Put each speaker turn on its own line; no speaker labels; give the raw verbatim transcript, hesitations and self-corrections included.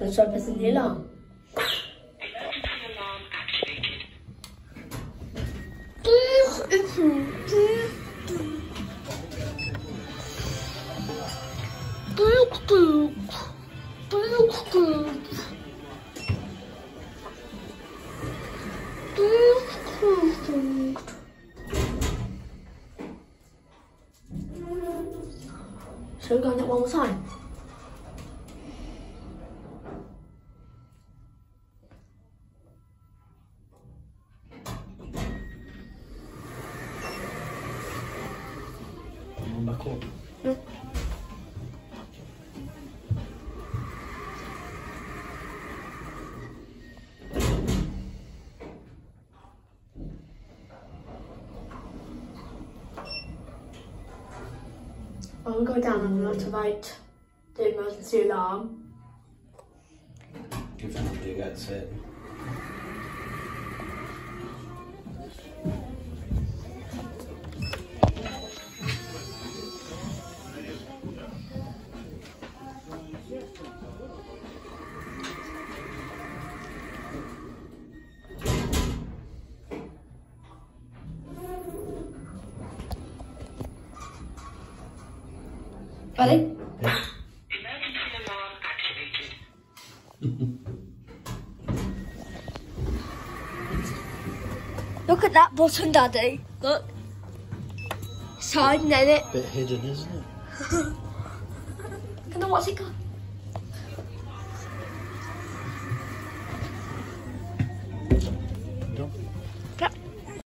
Should I try pressing the alarm? Should we go on it one more time?
Back up.
Mm. I'm going to go down and activate the emergency alarm.
Give it a go, set.
Ready?
Yeah.
Emergency alarm activated.
Look at that button, Daddy. Look. It's hiding in it.
Bit hidden, isn't it?
I don't know what's it called.